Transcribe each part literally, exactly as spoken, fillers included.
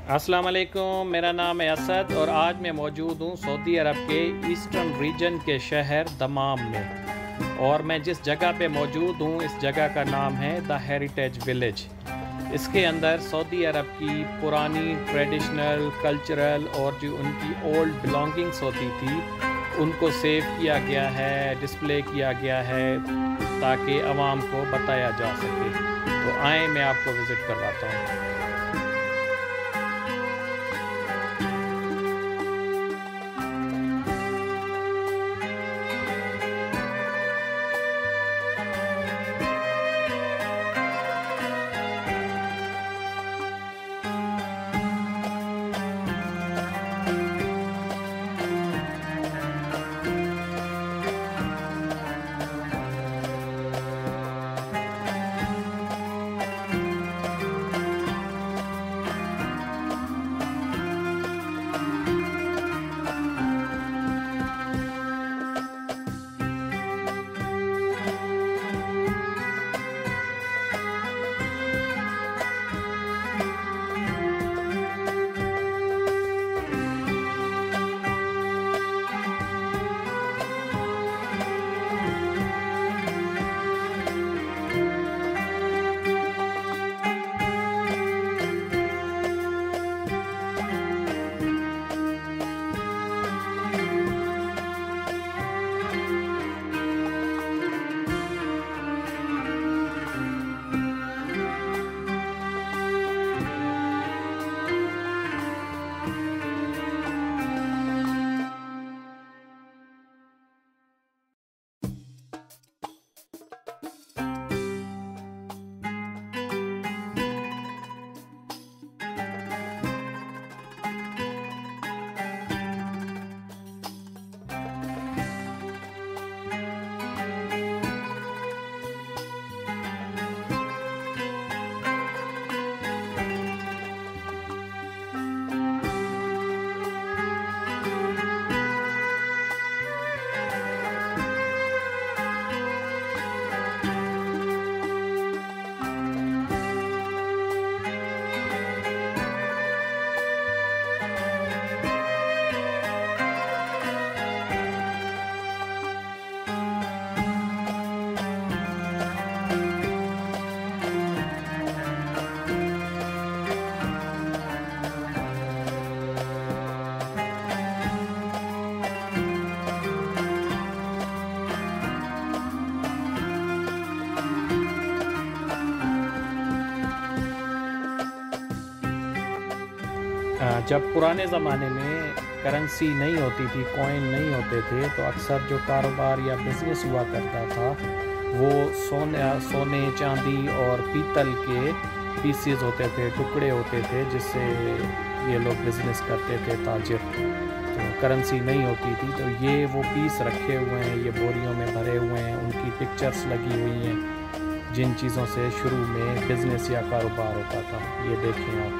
अस्सलाम वालेकुम, मेरा नाम है असद और आज मैं मौजूद हूँ सऊदी अरब के ईस्टर्न रीजन के शहर दमाम में। और मैं जिस जगह पे मौजूद हूँ इस जगह का नाम है द हेरिटेज विलेज। इसके अंदर सऊदी अरब की पुरानी ट्रेडिशनल कल्चरल और जो उनकी ओल्ड बिलोंगिंग्स होती थी उनको सेव किया गया है, डिस्प्ले किया गया है ताकि आवाम को बताया जा सके। तो आए मैं आपको विज़िट करवाता हूँ। जब पुराने ज़माने में करेंसी नहीं होती थी, कॉइन नहीं होते थे, तो अक्सर जो कारोबार या बिज़नेस हुआ करता था वो सोने सोने चांदी और पीतल के पीसेस होते थे, टुकड़े होते थे जिससे ये लोग बिज़नेस करते थे, ताजिर। तो करेंसी नहीं होती थी, तो ये वो पीस रखे हुए हैं, ये बोरियों में भरे हुए हैं, उनकी पिक्चर्स लगी हुई हैं जिन चीज़ों से शुरू में बिज़नेस या कारोबार होता था। ये देखें आप।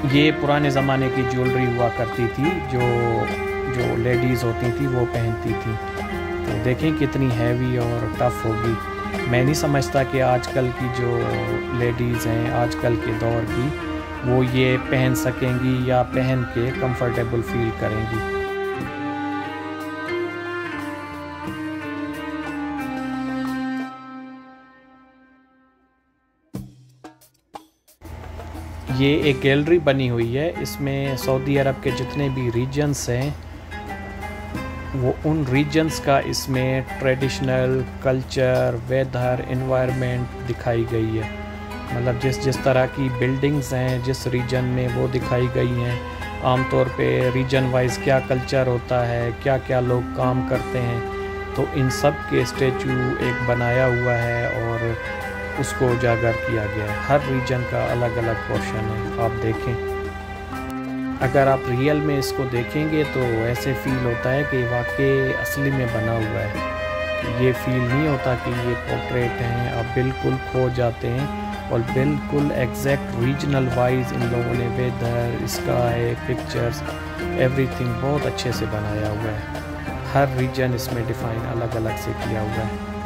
ये पुराने ज़माने की ज्वेलरी हुआ करती थी जो जो लेडीज़ होती थी वो पहनती थी। तो देखें कितनी हैवी और टफ़ होगी। मैं नहीं समझता कि आजकल की जो लेडीज़ हैं आजकल के दौर की वो ये पहन सकेंगी या पहन के कंफर्टेबल फील करेंगी। ये एक गैलरी बनी हुई है, इसमें सऊदी अरब के जितने भी रीजन्स हैं वो उन रीजन्स का इसमें ट्रेडिशनल कल्चर, वेदर, एनवायरनमेंट दिखाई गई है। मतलब जिस जिस तरह की बिल्डिंग्स हैं जिस रीजन में वो दिखाई गई हैं। आमतौर पे रीजन वाइज क्या कल्चर होता है, क्या क्या लोग काम करते हैं, तो इन सब के स्टैचू एक बनाया हुआ है और उसको उजागर किया गया है। हर रीजन का अलग अलग पोर्शन है, आप देखें। अगर आप रियल में इसको देखेंगे तो ऐसे फील होता है कि वाकई असली में बना हुआ है। ये फील नहीं होता कि ये पोर्ट्रेट हैं, आप बिल्कुल खो जाते हैं और बिल्कुल एग्जैक्ट रीजनल वाइज इन लोगों ने वेदर, स्काई, पिक्चर्स, एवरीथिंग बहुत अच्छे से बनाया हुआ है। हर रीजन इसमें डिफ़ाइन अलग अलग से किया हुआ है।